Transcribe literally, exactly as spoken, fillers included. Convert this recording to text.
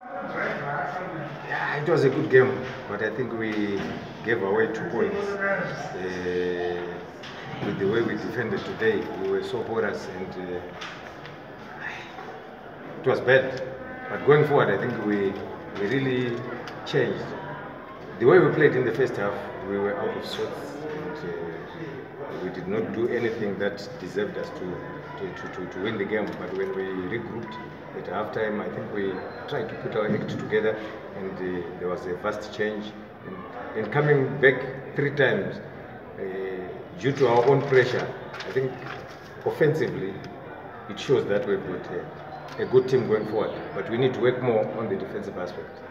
Yeah, it was a good game, but I think we gave away two points. Uh, with the way we defended today, we were so porous and uh, it was bad. But going forward, I think we, we really changed. The way we played in the first half, we were out of sorts and uh, we did not do anything that deserved us to, to, to, to, to win the game. But when we regrouped at halftime, I think we tried to put our act together and uh, there was a vast change. And, and coming back three times, uh, due to our own pressure, I think offensively, it shows that we've got a, a good team going forward. But we need to work more on the defensive aspect.